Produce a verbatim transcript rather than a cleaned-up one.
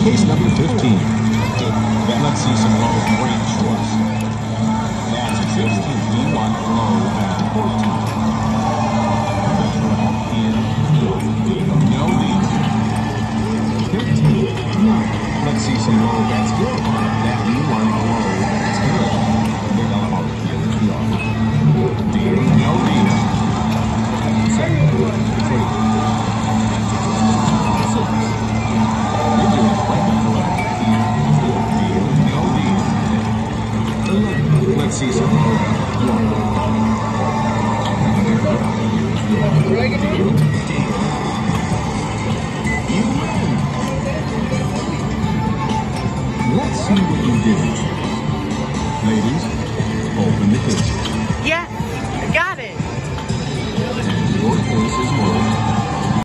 Case number fifteen. Let's see some low brain choice. That's fifteen. We want low at fourteen. In, no lead. fifteen. Let's see some low. That's good. That we want low. That's good. Big on our field. Deal. No lead. Second. Three. Six. You're doing quite well. Let's see some more. Let's see what you did.